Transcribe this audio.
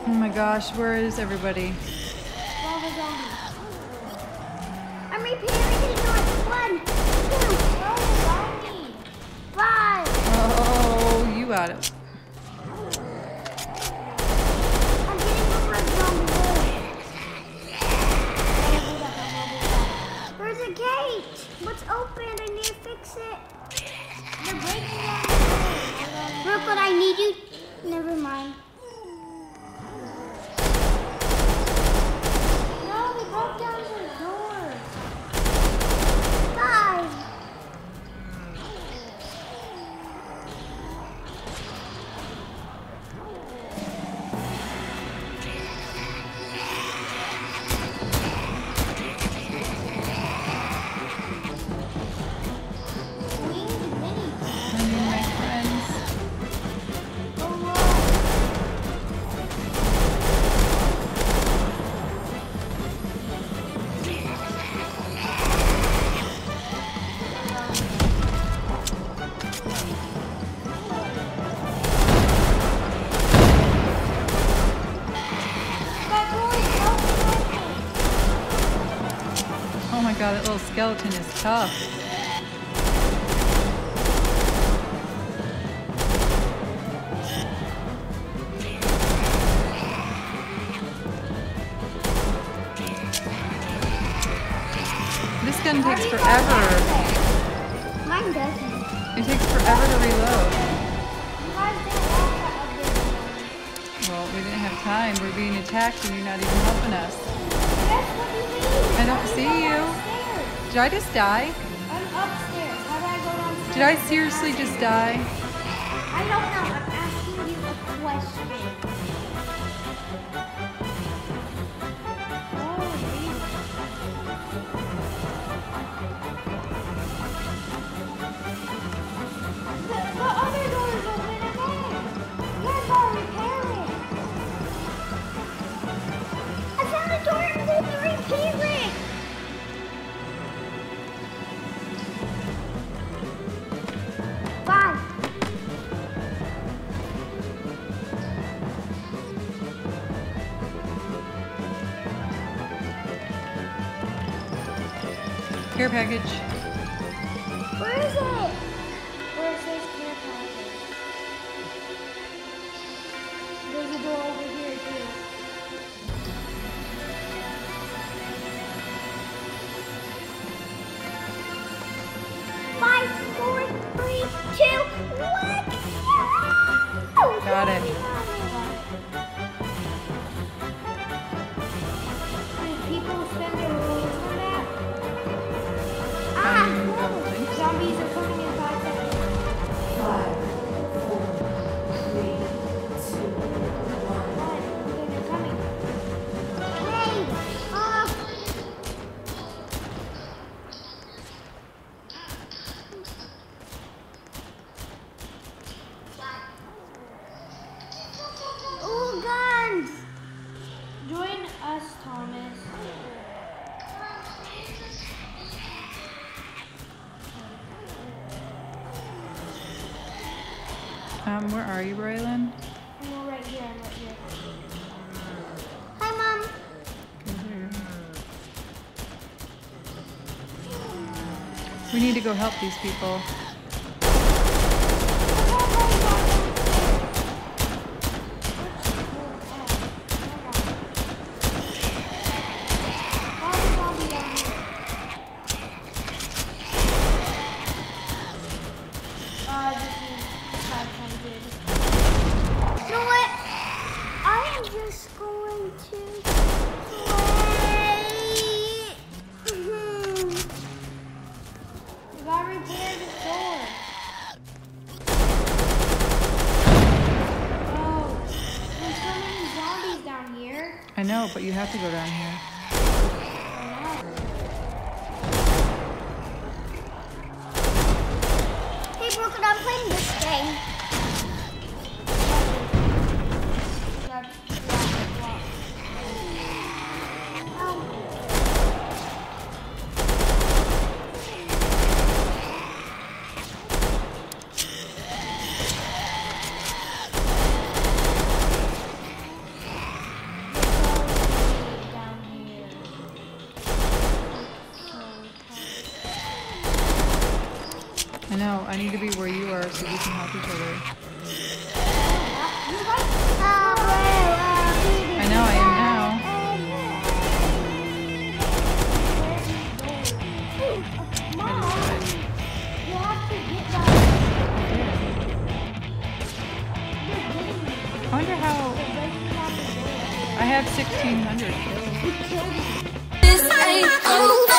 Oh my gosh, where is everybody? I'm repairing it. 1, 2, allow me. 5. Oh, you got it. I'm getting over a zombie. There's a gate. What's open? I need to fix it. They're breaking down the door. Brooklyn, I need you. Never mind. No, they broke down the door. 5. Oh my god, that little skeleton is tough. This gun takes forever. Mine doesn't. It takes forever to reload. You guys didn't want that update. Well, we didn't have time. We're being attacked and you're not even helping us. That's what you mean. I don't see you. Upstairs. Did I just die? I'm upstairs. How do I go downstairs? Did I seriously just die? I don't know. I'm asking you a question. The other door is open again. You guys gotta repair it. I found a door and need to repair it. Five. Care package. Where is it? Where it says care package. There's a door over here too. Five, 4, 3, 2, 1. Got it. Did people spend their points on that? I don't think so. Zombies are coming in 5 seconds. 5, 4, 3, 2, 1. They're coming. Hey! Ooh, guns! Join us, Thomas. Where are you, Braylon? I'm right here. Hi, Mom. We need to go help these people. You know what? I am just going to play. You gotta repair the door. Oh, there's so many zombies down here. I know, but you have to go down here. Hey, Brooklyn, I'm playing this game. I know. I need to be where you are so we can help each other. I know. I am now. I just died. I wonder how. I have 1,600 kills. This ain't over.